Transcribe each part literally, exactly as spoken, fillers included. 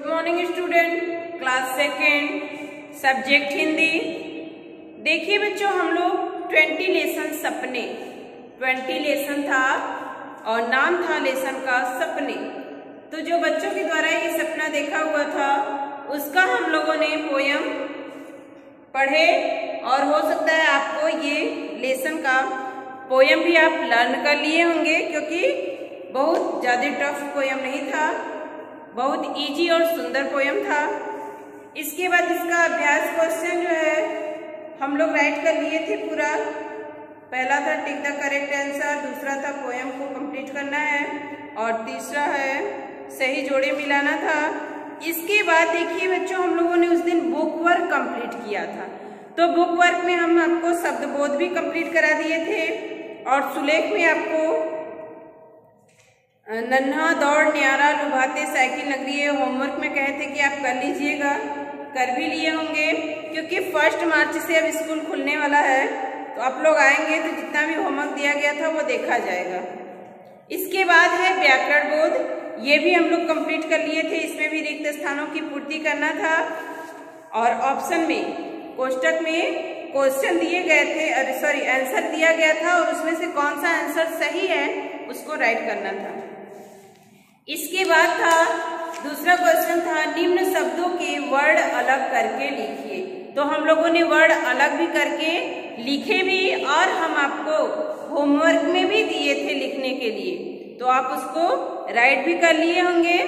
Morning student, class second, subject Hindi. देखिए बच्चों, हम लोग ट्वेंटी लेसन सपने ट्वेंटी लेसन था और नाम था लेसन का सपने। तो जो बच्चों के द्वारा ये सपना देखा हुआ था उसका हम लोगों ने पोयम पढ़े और हो सकता है आपको ये लेसन का पोयम भी आप लर्न कर लिए होंगे, क्योंकि बहुत ज़्यादा टफ पोयम नहीं था, बहुत इजी और सुंदर पोयम था। इसके बाद इसका अभ्यास क्वेश्चन जो है हम लोग राइट कर लिए थे पूरा। पहला था टिक द करेक्ट आंसर, दूसरा था पोयम को कंप्लीट करना है और तीसरा है सही जोड़े मिलाना था। इसके बाद देखिए बच्चों, हम लोगों ने उस दिन बुक वर्क कंप्लीट किया था। तो बुक वर्क में हम आपको शब्द बोध भी कंप्लीट करा दिए थे और सुलेख में आपको नन्हा दौड़ न्यारा लुभाते साइकिल लग रही है होमवर्क में कहे थे कि आप कर लीजिएगा, कर भी लिए होंगे, क्योंकि फर्स्ट मार्च से अब स्कूल खुलने वाला है। तो आप लोग आएंगे तो जितना भी होमवर्क दिया गया था वो देखा जाएगा। इसके बाद है व्याकरण बोध, ये भी हम लोग कंप्लीट कर लिए थे। इसमें भी रिक्त स्थानों की पूर्ति करना था और ऑप्शन में कोष्टक में क्वेश्चन दिए गए थे, अरे सॉरी आंसर दिया गया था और उसमें से कौन सा आंसर सही है उसको राइट करना था। इसके बाद था दूसरा क्वेश्चन था निम्न शब्दों के वर्ड अलग करके लिखिए। तो हम लोगों ने वर्ड अलग भी करके लिखे भी और हम आपको होमवर्क में भी दिए थे लिखने के लिए, तो आप उसको राइट भी कर लिए होंगे।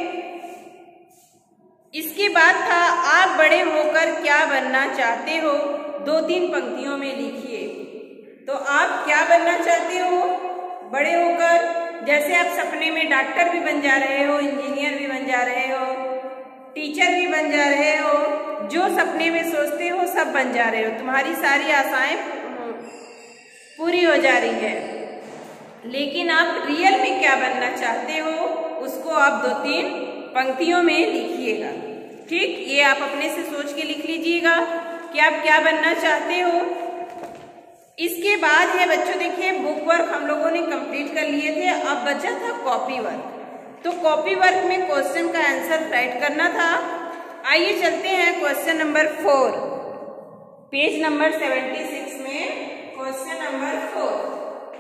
इसके बाद था आप बड़े होकर क्या बनना चाहते हो, दो तीन पंक्तियों में लिखिए। तो आप क्या बनना चाहते हो बड़े होकर? जैसे आप सपने में डॉक्टर भी बन जा रहे हो, इंजीनियर भी बन जा रहे हो, टीचर भी बन जा रहे हो, जो सपने में सोचते हो सब बन जा रहे हो, तुम्हारी सारी आशाएं पूरी हो जा रही है। लेकिन आप रियल में क्या बनना चाहते हो उसको आप दो तीन पंक्तियों में लिखिएगा। ठीक, ये आप अपने से सोच के लिख लीजिएगा कि आप क्या बनना चाहते हो। इसके बाद है बच्चों, देखिए बुक वर्क हम लोगों ने कंप्लीट कर लिए थे, अब बचा था कॉपी वर्क। तो कॉपी वर्क में क्वेश्चन का आंसर राइट करना था। आइए चलते हैं question number four, page number seventy six में question number four,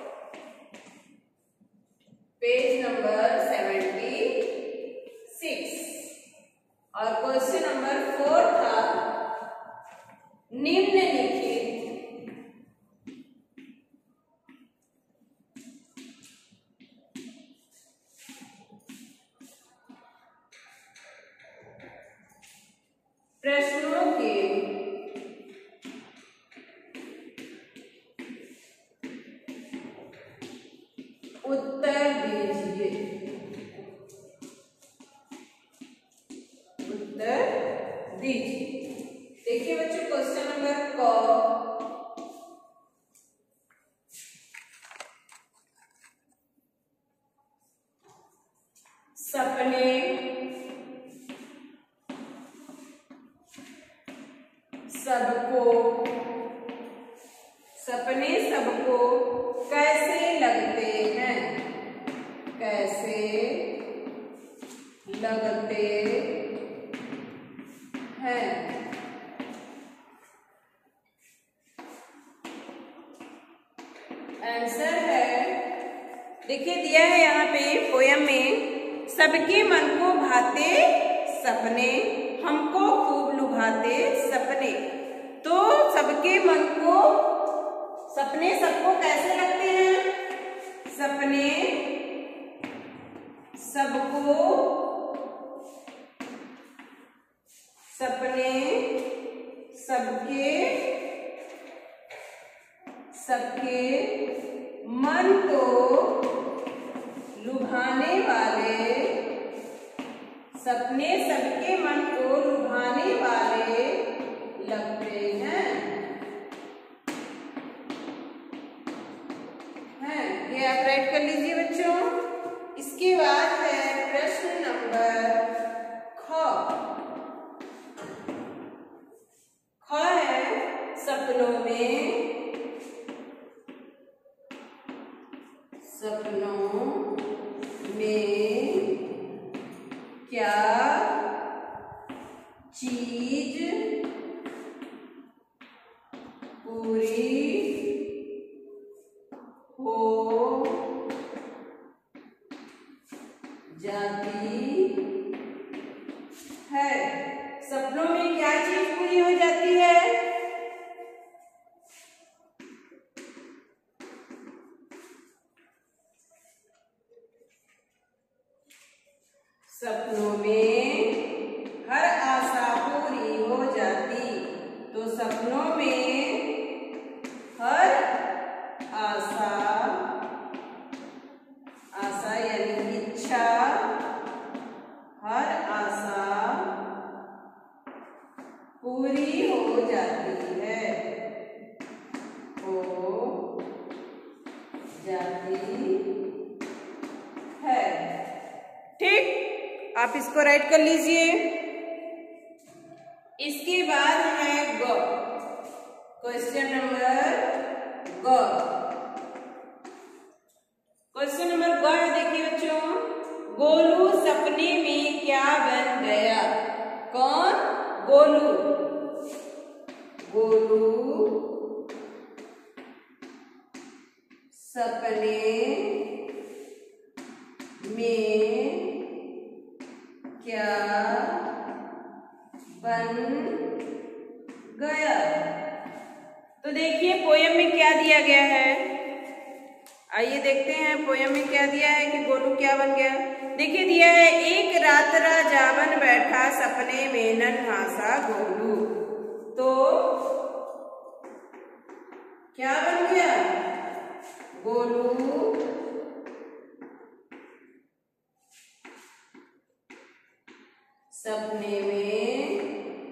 page number seventy six और क्वेश्चन नंबर फोर था निम्नलिखित प्रश्नों के उत्तर दीजिए। उत्तर दीजिए। देखिए बच्चों, क्वेश्चन नंबर क, सपने सबको सपने सबको कैसे लगते हैं, कैसे लगते हैं। आंसर है, देखिए दिया है यहाँ पे पोयम में, सबके मन को भाते सपने हमको खूब लुभाते सपने। तो सबके मन को सपने सबको कैसे लगते हैं? सपने सबको सपने सबके सबके मन को लुभाने वाले, सपने सबके मन को लुभाने वाले लगते हैं हैं ये आप राइट कर लीजिए बच्चों। इसके बाद है प्रश्न नंबर ख। ख है सपनों में सपनों में क्या चीज पूरी हो जाती है। सपनों में क्या चीज पूरी हो जाती है? सपनों में हर आशा पूरी हो जाती। तो सपनों में हर आशा, आशा यानी इच्छा, हर आशा पूरी हो जाती है, हो जाती है। ठीक, आप इसको राइट कर लीजिए। इसके बाद है ग, क्वेश्चन नंबर ग। क्वेश्चन नंबर ग देखिए बच्चों, गोलू सपने में क्या बन गया? कौन? गोलू। गोलू सपने में क्या बन गया? तो देखिए पोयम में क्या दिया गया है, आइए देखते हैं पोयम में क्या दिया है कि गोलू क्या बन गया। देखिए दिया है, एक रात राजा बन बैठा सपने में नन्हा सा गोलू। तो क्या बन गया? गोलू सपने में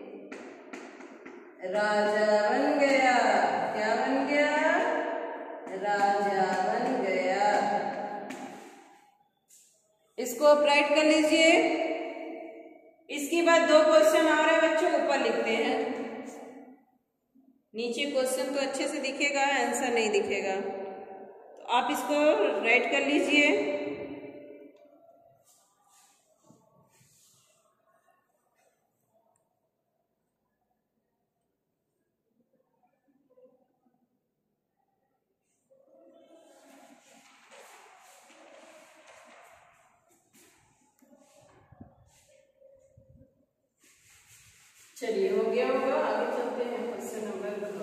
राजा बन गया। क्या बन गया? राजा बन गया। इसको आप राइट कर लीजिए। इसके बाद दो क्वेश्चन और है बच्चों, ऊपर लिखते हैं। नीचे क्वेश्चन तो अच्छे से दिखेगा, आंसर नहीं दिखेगा, तो आप इसको राइट कर लीजिए। चलिए हो गया होगा, आगे चलते हैं क्वेश्चन नंबर दो।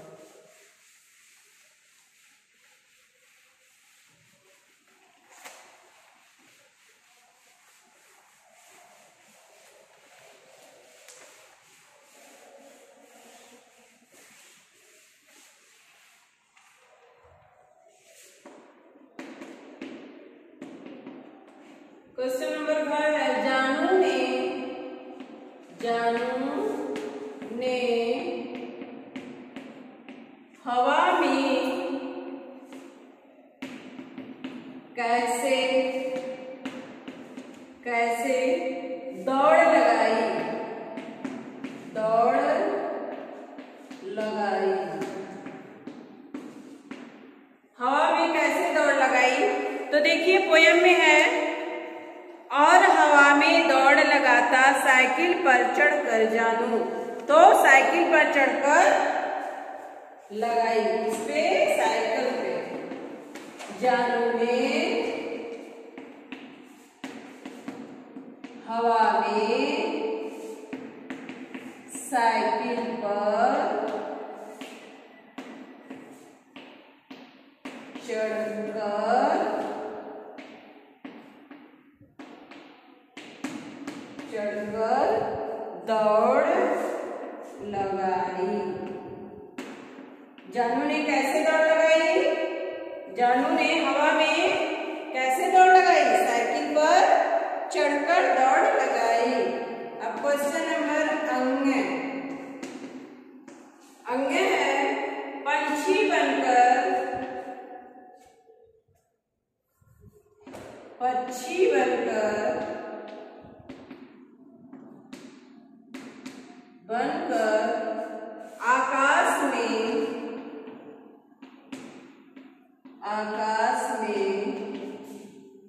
क्वेश्चन नंबर फाइव है, जानू ने जानू ने हवा में कैसे कैसे दौड़ लगाई दौड़ लगाई हवा में कैसे दौड़ लगाई? तो देखिए पोयम में है, और हवा में दौड़ लगाता साइकिल पर चढ़कर जानू। तो साइकिल पर चढ़कर लगाई, इस पे साइकिल पे। जानू ने हवा में साइकिल पर चढ़कर चढ़कर दौड़ लगाई। जानू ने कैसे दौड़ लगाई? जानू ने हवा में कैसे दौड़ लगाई? साइकिल पर चढ़कर दौड़ लगाई। अब क्वेश्चन नंबर अंग अंग है, पंछी बनकर पक्षी बनकर बनकर आकाश में आकाश में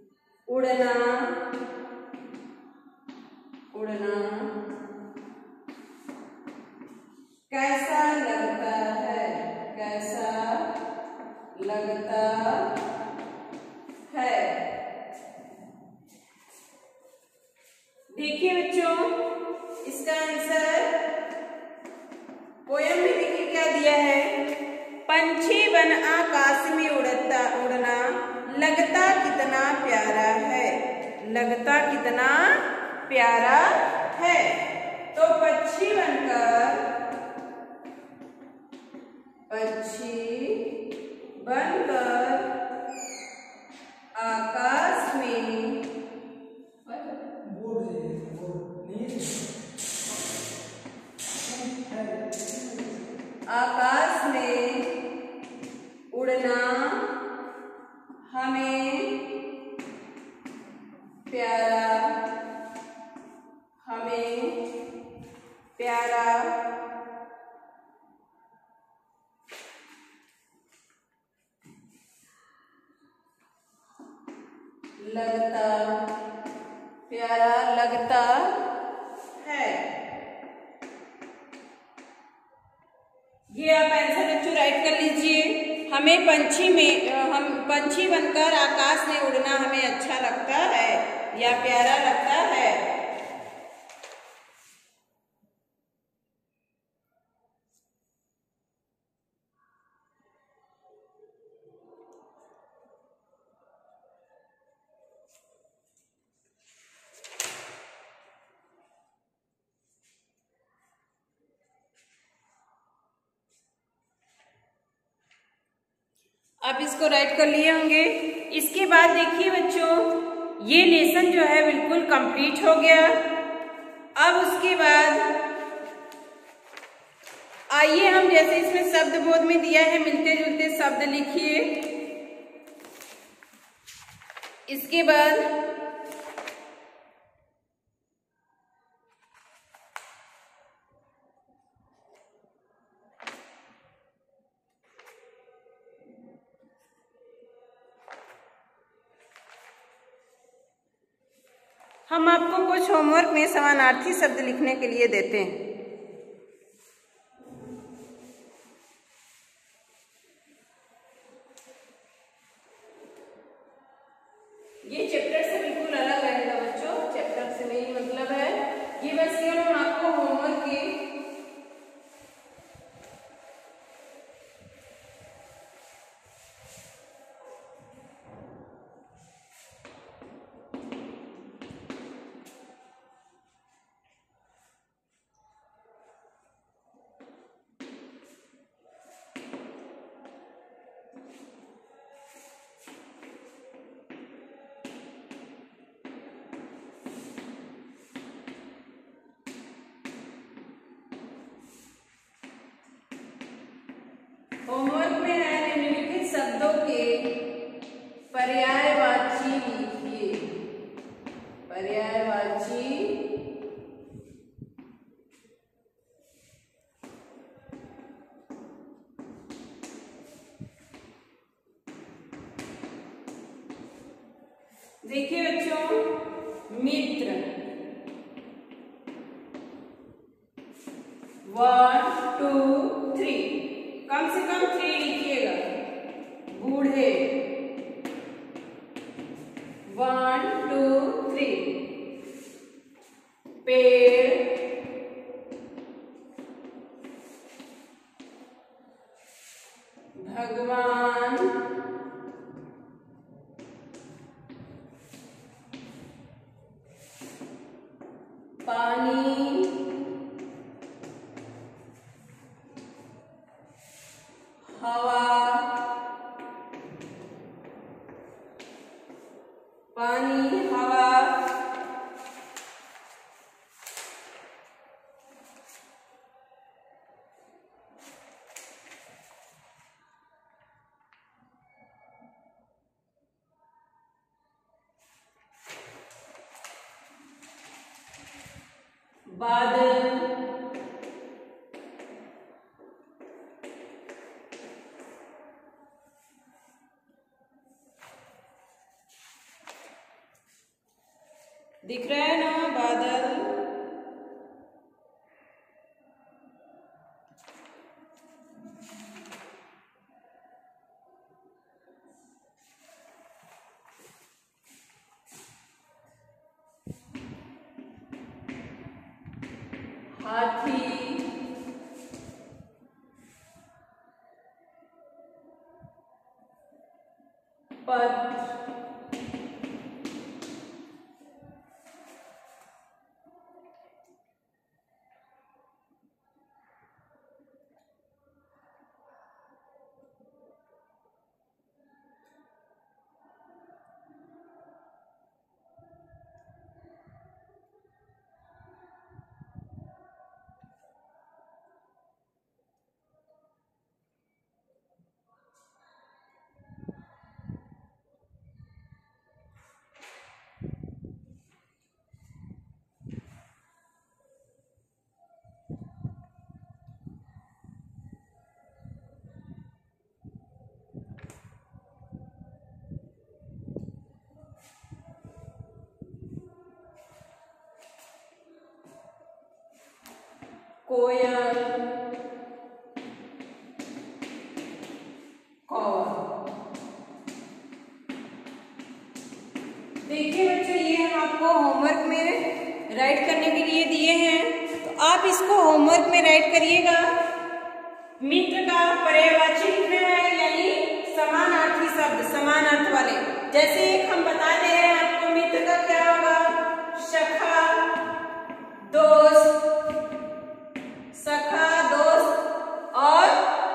उड़ना उड़ना बच्चों इसका आंसर पोयम में देखिए क्या दिया है, पंछी बन आकाश में उड़ता उड़ना लगता कितना प्यारा है, लगता कितना प्यारा है। तो पक्षी बनकर पक्षी बनकर आकाश में आकाश में उड़ना हमें प्यारा हमें प्यारा लगता प्यारा लगता है। ये आप आंसर बच्चों राइट कर लीजिए। हमें पंछी में हम पंछी बनकर आकाश में उड़ना हमें अच्छा लगता है या प्यारा लगता है। आप इसको राइट कर लिए होंगे। इसके बाद देखिए बच्चों, ये लेसन जो है बिल्कुल कंप्लीट हो गया। अब उसके बाद आइए हम जैसे इसमें शब्द बोध में दिया है मिलते जुलते शब्द लिखिए। इसके बाद हम आपको कुछ होमवर्क में समानार्थी शब्द लिखने के लिए देते हैं। ये चैप्टर से बिल्कुल अलग रहेगा बच्चों, चैप्टर से नहीं मतलब है, ये बस केवल हम आपको होमवर्क की होमवर्क में है निम्नलिखित शब्दों के पर्यायवाची लिखिए। पर्यायवाची देखिए बच्चों, मित्र वन टू थ्री, कम से कम थ्री लिखिएगा। बूढ़े वन टू थ्री, पेड़ भगवान पानी हवा पानी हवा बादल दिख रहा है ना बादल, हाथी, पत्र, कोयल, कौवा। देखिए बच्चों, ये हम आपको होमवर्क में राइट करने के लिए दिए हैं, तो आप इसको होमवर्क में राइट करिएगा। मित्र का पर्यायवाची लिखना है, यानी समानार्थी शब्द, समान अर्थ वाले। जैसे एक हम बता दे रहे हैं आपको, मित्र का क्या होगा? सखा, दोस्त, सखा, दोस्त और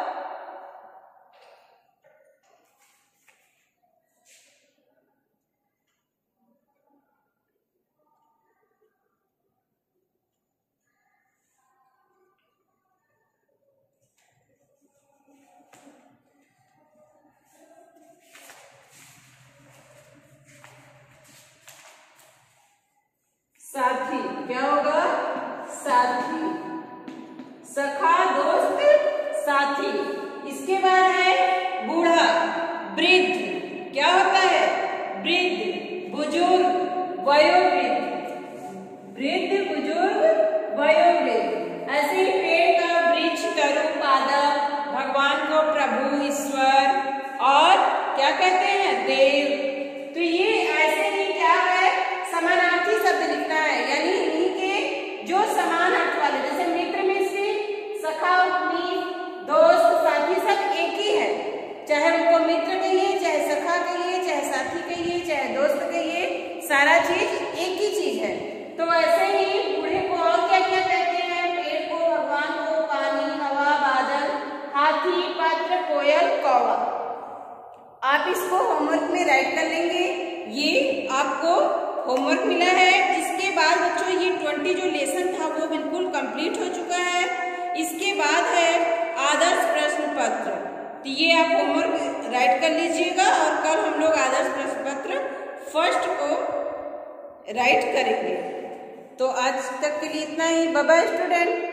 साथी। क्या होगा? साथी, सखा, दोस्त, साथी। इसके बाद है बूढ़ा, वृद्ध। क्या होता है? वृद्ध, बुजुर्ग, वयोवृद्ध। वृद्ध, बुजुर्ग, वयोवृद्ध। ऐसे ही पेड़ का वृक्ष, तरु, पादप, भगवान को प्रभु, ईश्वर और क्या कहते हैं? देव। तो ये ऐसे ही क्या है? समानार्थी शब्द लिखना है, यानी इन्हीं के जो समान अर्थ वाले, जैसे मित्र में से सखा, दोस्त, साथी सब एक ही है। चाहे उनको मित्र कहिए, चाहे सखा कहिए, चाहे साथी कहिए, चाहे दोस्त कहिए, सारा चीज एक ही चीज है। तो ऐसे ही बूढ़े को और क्या क्या कहते हैं? पेड़ को, भगवान को, पानी, हवा, बादल, हाथी, पत्र, कोयल, कौवा। आप इसको होमवर्क में राइट कर लेंगे। ये आपको होमवर्क मिला है। इसके बाद बच्चों ये ट्वेंटी जो लेसन था वो बिल्कुल कंप्लीट हो चुका है। इसके बाद है आदर्श प्रश्न पत्र। तो ये आप होमवर्क राइट कर लीजिएगा और कल हम लोग आदर्श प्रश्न पत्र फर्स्ट को राइट करेंगे। तो आज तक के लिए इतना ही। Bye bye student.